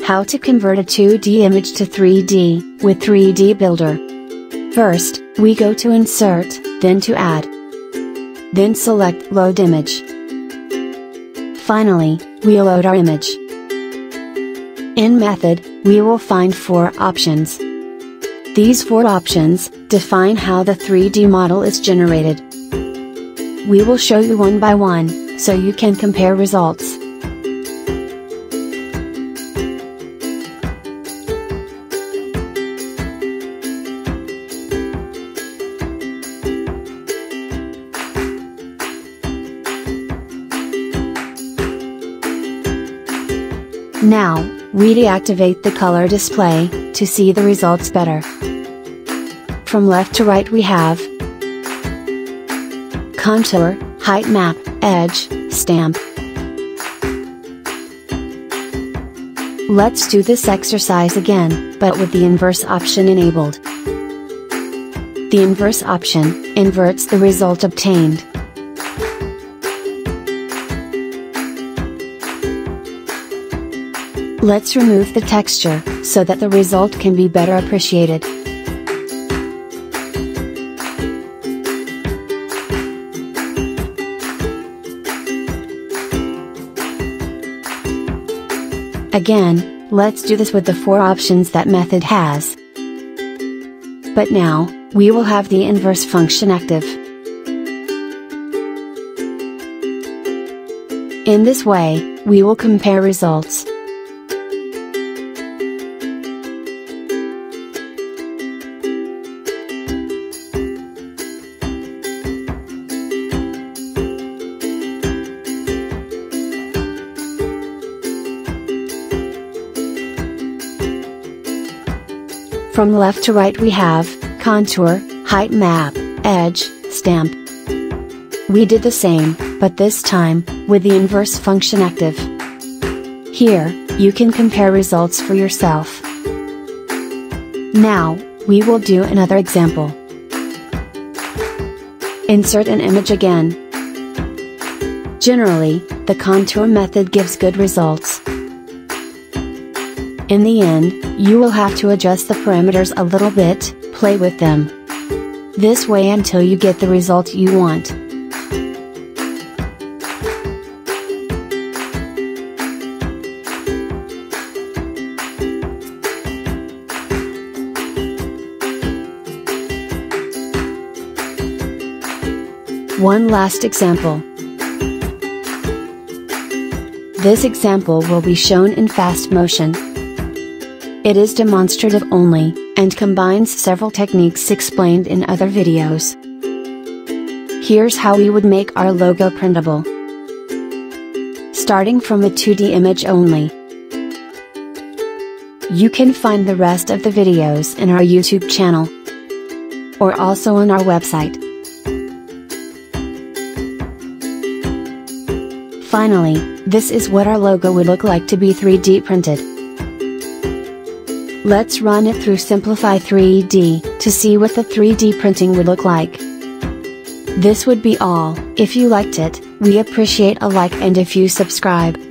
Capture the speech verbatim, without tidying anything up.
How to convert a two D image to three D, with three D Builder. First, we go to Insert, then to Add. Then select Load Image. Finally, we load our image. In Method, we will find four options. These four options define how the three D model is generated. We will show you one by one, so you can compare results. Now, we deactivate the color display, to see the results better. From left to right we have Contour, Height Map, Edge, Stamp. Let's do this exercise again, but with the inverse option enabled. The inverse option inverts the result obtained. Let's remove the texture, so that the result can be better appreciated. Again, let's do this with the four options that Method has. But now, we will have the inverse function active. In this way, we will compare results. From left to right we have Contour, Height Map, Edge, Stamp. We did the same, but this time, with the inverse function active. Here, you can compare results for yourself. Now, we will do another example. Insert an image again. Generally, the contour method gives good results. In the end, you will have to adjust the parameters a little bit, play with them. This way until you get the result you want. One last example. This example will be shown in fast motion. It is demonstrative only, and combines several techniques explained in other videos. Here's how we would make our logo printable. Starting from a two D image only. You can find the rest of the videos in our YouTube channel, or also on our website. Finally, this is what our logo would look like to be three D printed. Let's run it through Simplify three D, to see what the three D printing would look like. This would be all. If you liked it, we appreciate a like and if you subscribe.